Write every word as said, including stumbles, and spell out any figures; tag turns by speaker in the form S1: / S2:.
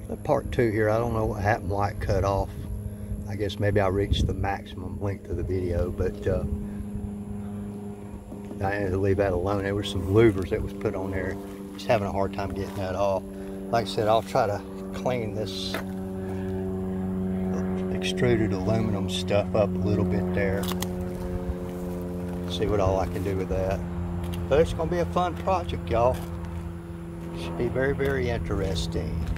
S1: The part two here, I don't know what happened, why it cut off. I guess maybe I reached the maximum length of the video, but uh, I had to leave that alone. There were some louvers that was put on there. Just having a hard time getting that off. Like I said, I'll try to clean this extruded aluminum stuff up a little bit there. See what all I can do with that. But it's going to be a fun project, y'all. Should be very, very interesting.